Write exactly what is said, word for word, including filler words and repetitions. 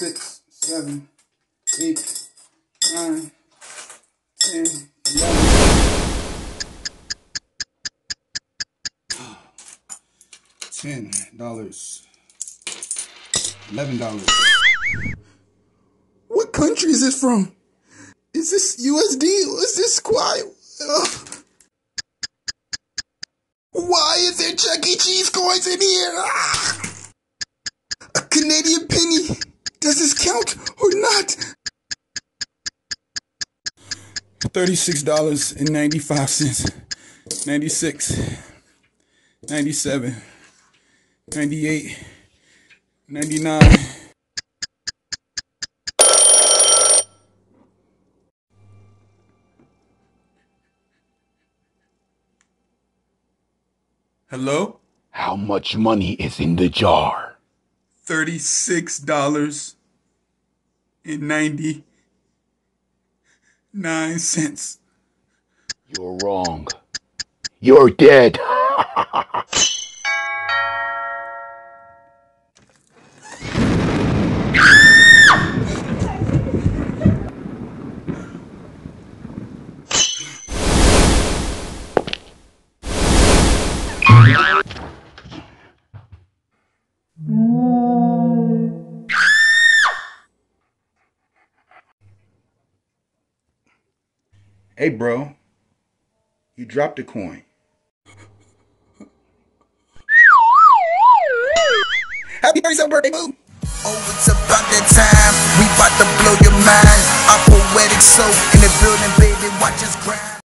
six, seven, eight, nine, ten, eleven. Ten dollars. Eleven dollars. What country is this from? Is this U S D or is this quiet? Uh, why is there Chuck E. Cheese coins in here? Ah! A Canadian penny. Does this count or not? Thirty-six dollars and ninety-five cents. Ninety-six. Ninety-seven. Ninety-eight. Ninety-nine. Hello? How much money is in the jar? Thirty-six dollars and ninety-nine cents. You're wrong. You're dead. Hey, bro. You dropped a coin. Happy thirty-seventh birthday, boo! Oh, it's about that time. We about to blow your mind. Our poetic soul in the building, baby. Watch us grind.